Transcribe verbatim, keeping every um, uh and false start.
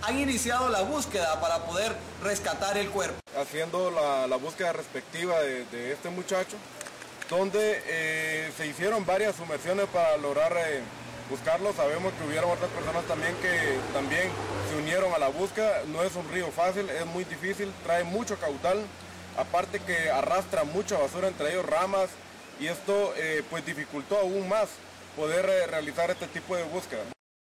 han iniciado la búsqueda para poder rescatar el cuerpo. Haciendo la, la búsqueda respectiva de, de este muchacho, donde eh, se hicieron varias sumersiones para lograr eh, buscarlo. Sabemos que hubieron otras personas también que también se unieron a la búsqueda. No es un río fácil, es muy difícil, trae mucho caudal, aparte que arrastra mucha basura, entre ellos ramas, y esto eh, pues dificultó aún más poder eh, realizar este tipo de búsqueda.